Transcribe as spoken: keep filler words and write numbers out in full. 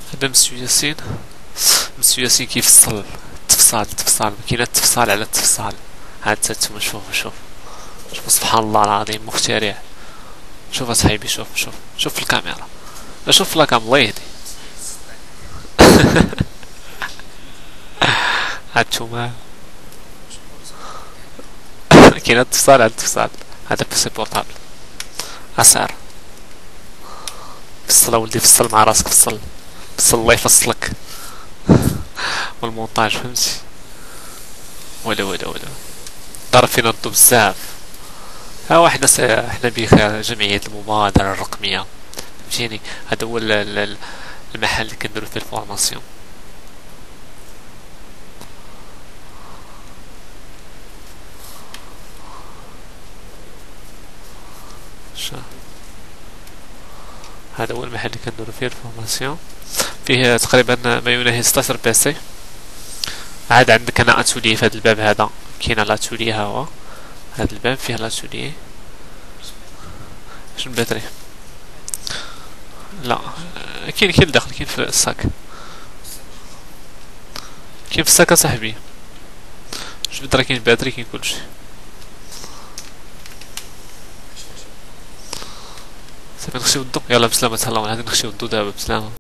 هذا مسيو ياسين. مسيو ياسين كيفصل التفصال التفصال مكاينة التفصال على التفصال. هاد نتوما شوفو شوف شوف سبحان الله العظيم مخترع. شوف اصاحبي شوف شوف شوف في الكاميرا شوف في الكاميرا الله يهدي. هانتوما كاين اتصال على اتصال. هذا بيسي بورتابل اسعر. فصل ولدي فصل مع راسك فصل فصل الله يفصلك. والمونتاج فهمتي ولا ولا ولا ضرب فينا نضو بزاف. ها واحنا س... احنا بيخ جمعية المبادرة الرقمية فهمتيني. هذا هو ال... ال... المحل اللي كنديرو فيه الفورماسيون. هذا هو المحل اللي كنديرو فيه الفورماسيون. فيه تقريبا ما يناهز ستاشر بيسي. عاد عندك هنا اتولي في هذا الباب هذا كاين لاتولي. ها هو هذا الباب فيه لاتولي. شنو الباتري؟ لا كاين كاين الداخل كاين في الساك. كاين في الساك اصاحبي. شوف درا كاين باتري كاين كلشي. صافي نخشيو الضو. يلا بسلامة. تهلاو غادي نخشيو الضو دابا بسلامة.